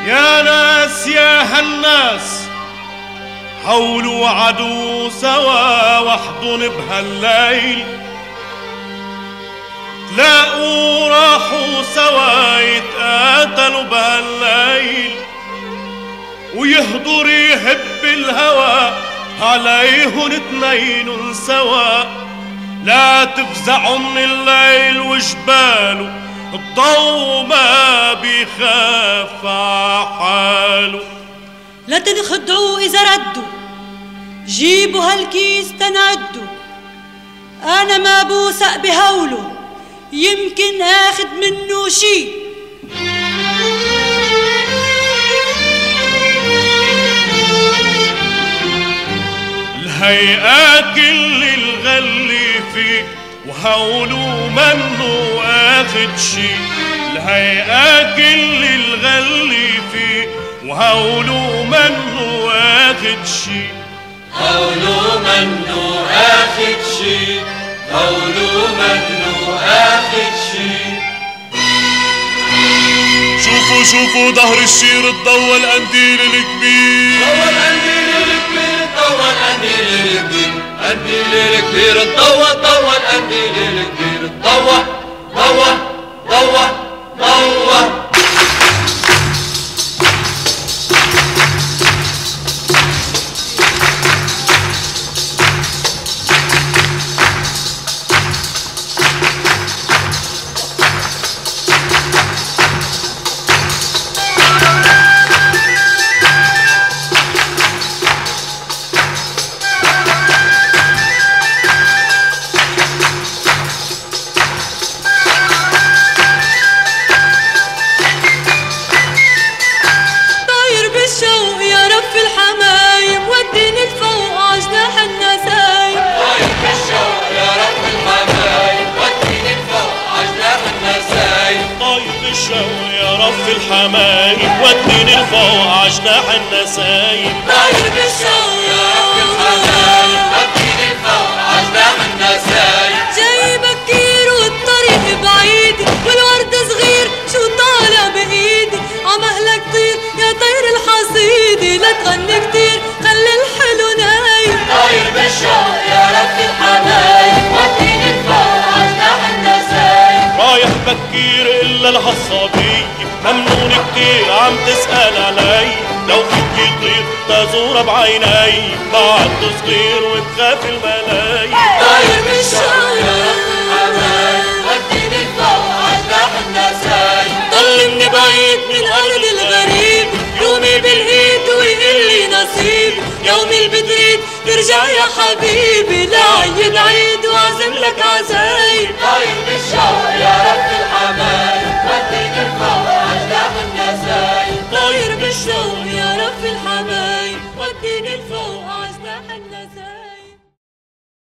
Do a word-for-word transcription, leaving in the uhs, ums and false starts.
يا ناس يا هالناس حولوا وعدوا سوا واحضن بهالليل، تلاقوا راحوا سوا يتقاتلوا بهالليل، ويهضر يهب الهوى عليهن اتنين سوا. لا تفزعوا من الليل وجباله الضو ما بيخاف عحاله. لا تنخدعوا إذا ردوا، جيبوا هالكيس تنعدوا، أنا ما بوثق بهوله يمكن آخد منه شي. الهيئة كل الغلي فيه وهولو منه آخد شي. الهيئة كل الغلي فيه وهولو منه آخد شي. هولو منه آخد شي، هولو منه آخد شي. شوفوا شوفوا ظهر الشير الضوى القنديل الكبير، ضوى القنديل الكبير، ضوى القنديل الكبير، قنديل الكبير الضوى، ضوى القنديل الكبير الضوى، ضوى ضوى ضوى. في الحمايم وديني لفوق عجناح النسايم. طاير بالشوق يا رب الحمايم وديني لفوق عجناح النسايم. جاي بكير والطريق بعيد والورد صغير شو طالع بايدي، عمهلك طير يا طير الحصيدي، لا تغني كتير خلي الحلو نايم. طاير بالشوق يا رب الحمايم وديني لفوق عجناح النسايم. رايح بكير الا الهالصبي ممنون كتير عم تسأل علي، لو فيك يطير تزور بعيني بعد صغير وتخاف الملاي. طاير بالشوق يا رب الحمايم وديني لفوق عجناح النسايم. طلني بعيد من أرض الغريب، يومي بالإيد ويقلي نصيب، يومي اللي بتريد ترجع يا حبيبي، لا عيد عيد وعزم لك عزايم. طاير بالشوق يا رب الحمايم وديني لفوق عجناح النسايم. طاير بالشوق يا رب الحمايم وديني لفوق عجناح النسايم.